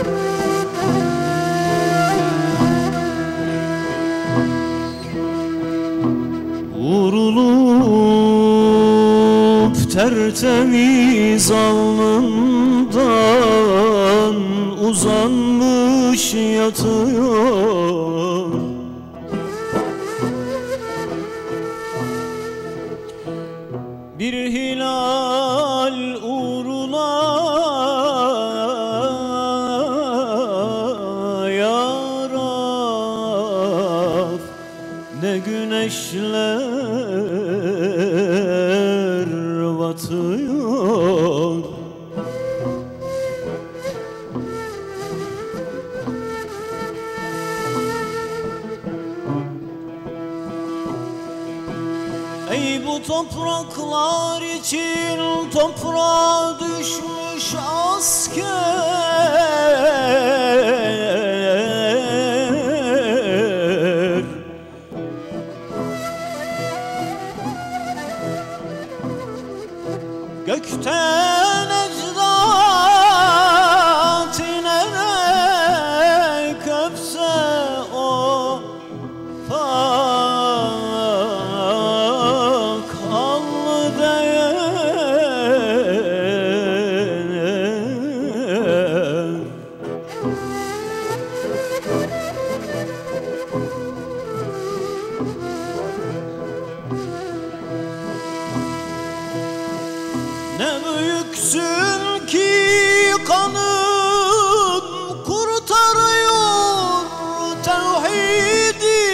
Vurulup tertemiz alnından uzanmış yatıyor. Bir hilal uğruna ya Rab, ne güneşler batıyor. Ey bu topraklar için toprağa düşmüş asker, gökten ecdat inerek öpse o ne büyüksün ki kanın kurtarıyor tevhidi.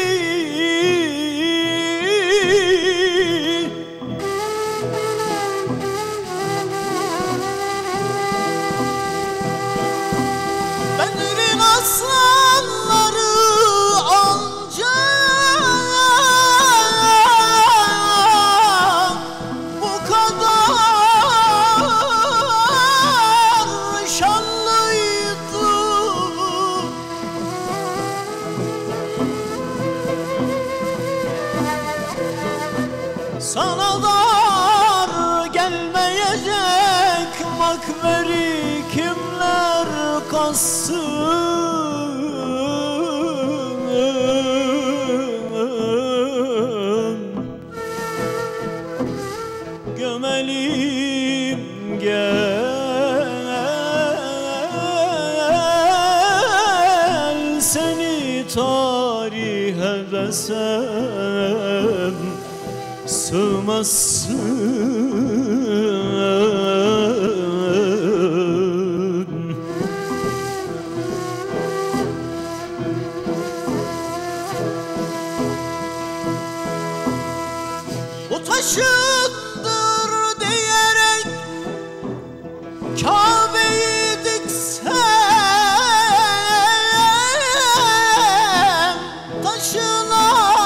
Bedrin aslanları ancak bu kadar şanlıydı. Sana dar gelmeyecek makberi kimler kassın? Gömelim gel seni tarihe desem sığmazsın. Bu taşındır diyerek Kabe'yi diksem taşına,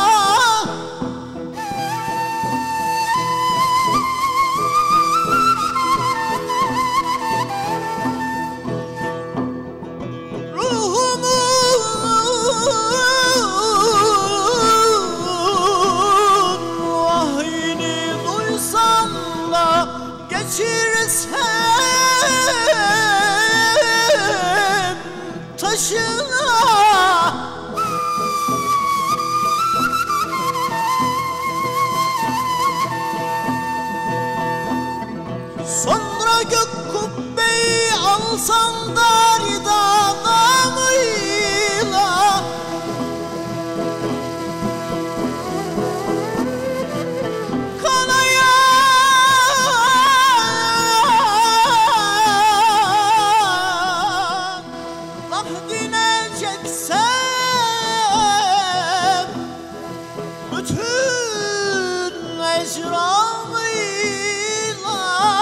ruhumun vahyini duysam da geçirsem taşına, sonra gök kubbeyi alsam da rida namıyla, kanayan vahdine çeksem bütün ecramıyla,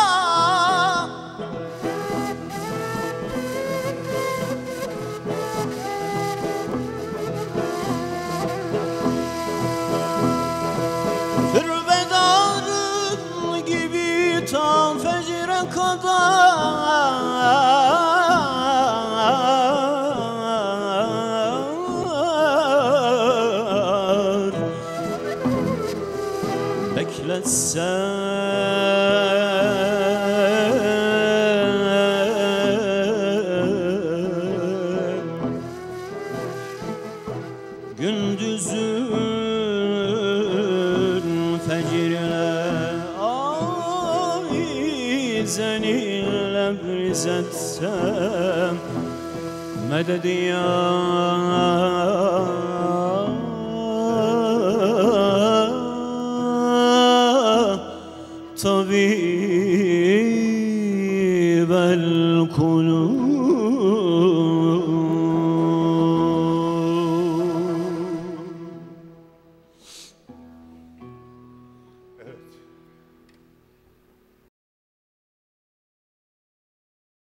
türbedarın gibi ta fecre kadar bekletsem seninle briz etsem medet ya tabip